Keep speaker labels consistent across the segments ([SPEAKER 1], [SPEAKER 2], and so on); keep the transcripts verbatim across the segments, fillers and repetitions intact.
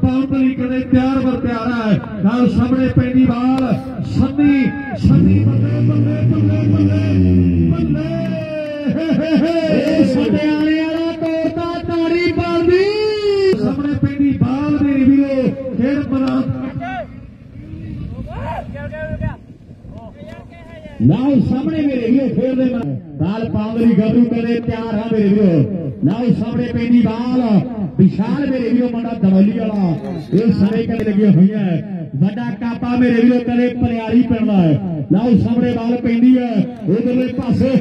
[SPEAKER 1] पाउण लई कदे तैयार बर तैयार है नाल सामने पैंदी बाल सन्नी सन्नी बल्ले बल्ले बल्ले बल्ले बल्ले साडे आले वाला तोड़ता तारी बालदी सामने पैंदी बाल मेरे वीरो खेड मैदान नाउ सामने मेरे वीरो खेल दे बाल पाउंदरी गबरू करे तैयार है मेरे वीरो नाउ सामने पैंदी बाल विशाल मेरे वीरो मुंडा दवली वाला ये सारे कदे लगी हुई है वड्डा कापा मेरे वीरो करे परियारी पैंदा है नाउ सामने बाल पैंदी है उधरले पासे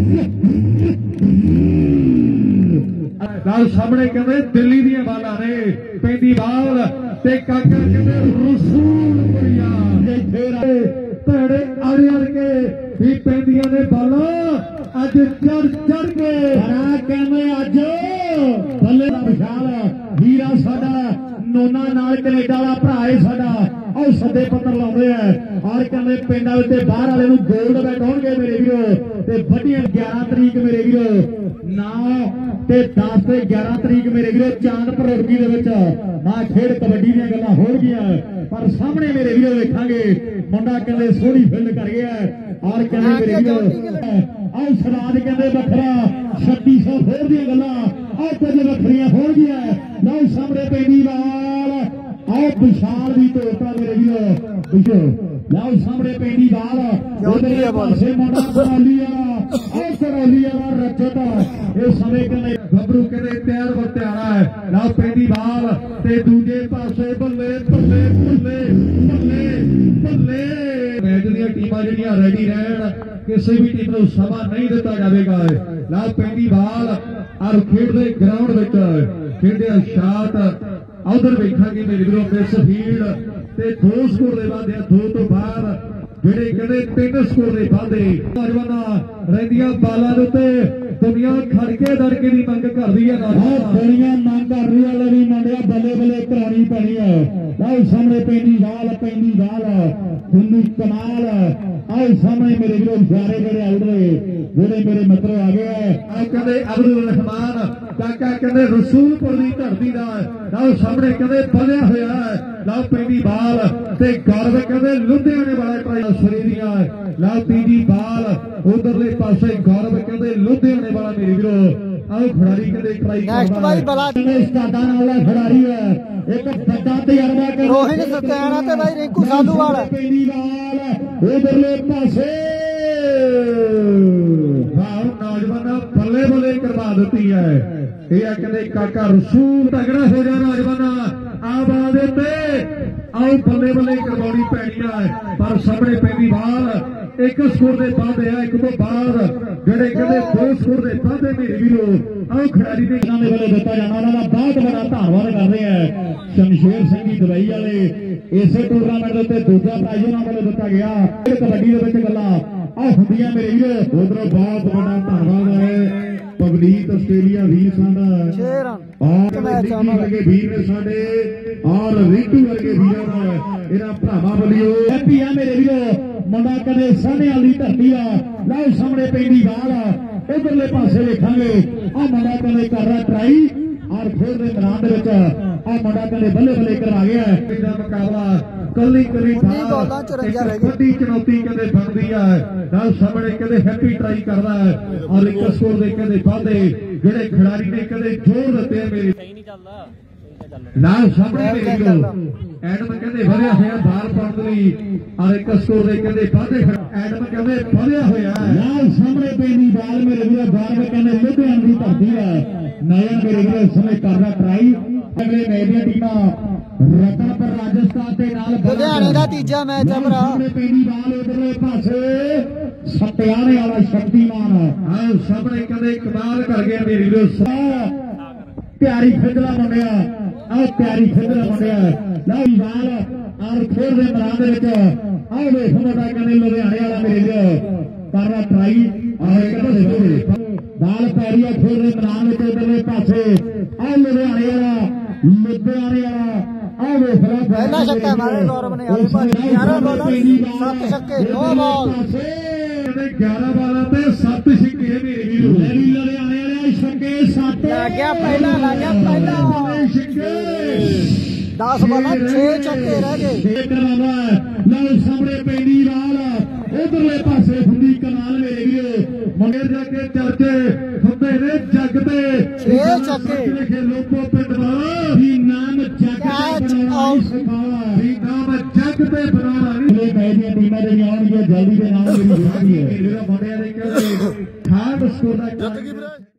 [SPEAKER 1] नाउ सामने कहंदे दिल्ली दी बालां ने पैंदी बाल ते काका कहंदे रसूलपुरिया जिथे भैड़े अड़ अड़ के भी पैंदियां ने बालां अज चढ़ चढ़ के हरा कहंदे अज भले विशाल हीरा साडा नोना नाल कनेडा वाला भरा है साडा और सदे पत्र लाउंदे है और कहंदे पिंडां उत्ते बाहर वाले नूं गोल्ड बैठाउणगे मेरे वीरो ते वड्डियां ग्यारह तरीक मेरे वीरो नौ ते दस ते ग्यारह तरीक मेरे वीरो चांदपुर रोडगी दे विच आ खेड कबड्डी दीयां गल्लां हो गईयां पर सामने मेरे वीरो वेखांगे मुंडा कहंदे सोहनी फील्ड कर गया और कहंदे मेरे वीरो आओ सराज कहंदे वखरा छत्ती सौ फोर दीयां गल्लां आओ कुछ वखरियां हो गईयां लो सामने पैंदी बाल आओ विशाल भी तोड़ता मेरे वीरो विशो लो सामने पैंदी बाल उधरले पासे मुंडा करौली वाला आओ करौली वाला रजत ये समय कहंदे गबरू कहंदे तैयार बर तैयार है लो पैंदी बाल ते दूजे पासे बल्ले बल्ले बल्ले बल्ले बल्ले मैच दी टीमां जिहड़ियां रेडी रहन किसी भी टीम नूं समा नहीं दिता जाएगा लो पैंदी बाल और खेडदे ग्राउंड विच खेडे शाट उधर वेखांगे मेरे वीरों मिस फील्ड ते दो स्कोर दे वादे दो तो बाहर जेडे कहंदे तीन स्कोर दे वादे नौजवाना रहिंदियां बालां दे उत्ते दुनिया खड़के दड़के दी मंग करदी है दुनिया मंग कर रही है भी मुंडिया बल्ले बल्ले करानी पैनी है आओ सामने पैंदी बाल पैंदी बाल खुली कमाल आओ सामने मेरे वीरों सारे जेडे आउट रहे जेडे मेरे मित्र आ गए आओ कहंदे अब्दुल रहमान काका कहंदे रसूलपुर दी धरती दा आओ सामने कहंदे बलिया होया है लाओ पैंदी बाल ते गौरव कहंदे लुधियाने वाला ट्राई शरीरिया लाओ तीजी बाल उधरले पासे गौरव कहंदे लुधियाने वाला मेरे वीरो आओ खिडारी कहंदे ट्राई करदा है स्टाडा वाला खिडारी है एक बड़ा तजर्बा कर रोहित सत्याना ते भाई रिंकू साधूवाल पैंदी बाल उधरले पासे भाव नौजवान बल्ले बल्ले करवा दी है ये कहते काका रसूल तगड़ा हो जा नौजवान आबाद आओ बल्ले बल्ले करवानी पैनी है पर सामने पैंदी बाल एक स्कोर के बाद है एक तो बाद जेडे कहते दो स्कोर के बाद मेरे वीरो आओ खिडारी ने इन्होंने वाले दिता जाना उन्होंने बहुत बड़ा धन्यवाद कर रहे हैं शमशेर सिंह जी दुबई वाले इसे टूरनामेंट उत्ते दूजा प्राइज उन्होंने वाले दिता गया कबड्डी के विच गल्लां आ हुंदियां मेरे वीरो उधरों बहुत बड़ा धन्यवाद है पगनीत आस्ट्रेलिया वीर साडा और वर्गे वीर ने साडे और रिंकू वर्गे वीरां दा इन्हां भरावां वल्लों हैप्पी आ मेरे वीरो मुंडा कदे साढ़े वाली धरती आ लाओ सामने पैंदी बाल उधरले पासे वेखांगे आ मुंडा कदे कर रहा ट्राई और खेल दे मैदान दे विच आ मुंडा कदे बल्ले बल्ले करवा गया इहदा मुकाबला कली कली बड़ी चुनौती कहते बनती है नाल सामने कहते हैप्पी ट्राई करता है और एक स्कोर दे कहते वादे जेडे खिडारी ने कहते जोर दिते मेरे नाल सामने मेरे वीरो एडम कहते वधिया होया बाल पाउण लई और एक स्कोर दे कहते वादे एडम कहते वधिया होया नाल सामने पैंदी बाल मेरे वीरो बाल कहते लुधियाने दी धरती है नया मेरे वीरो समय करदा ट्राई अगले मैच दी टीमां रतनपुर राजस्थान के नाल लुधियाने दा तीजा मैच है भरा पैंदी बाल उधरले पासे सत्याने वाला शक्तिमान आओ सामने कहते कमाल कर गया मेरे वीरो प्यारी खिदला मुंडिया आओ प्यारी खिदला मुंडिया लो बाल और खेल दे मैदान दे विच आओ वेख मुंडा कहते लुधियाने वाला मेरे वीरो कर रहा ट्राई और एक बाल पैरिया खेल दे मैदान विच उधरले पासे आओ लुधियाने वाला लुधियाने वाला पहला छक्का मारे गौरव ने ग्यारह बॉलों सात छक्के दो बॉल ग्यारह बॉलों पे सात छक्के मेरे वीरो लुधियाने वाले छक्के सात लग गया पहला लग गया पहला
[SPEAKER 2] दस बाला छे छक्के रह गए।
[SPEAKER 1] लो सामने पैंदी बाल उधरले पासे हुंदी कनाल मेरे वीरो मुंडे जाके चर्चे हुंदे ने जग ते
[SPEAKER 2] छे छक्के
[SPEAKER 1] खेलोपो पिंड वाला भी नाम जग ते बनाना सिखावा भी नाम जग ते बनाना नहीं मैं दी टीमां दे आउणगे जल्दी दे नाम मेरी होगी मेरा मुंडे दे खास स्कोर दा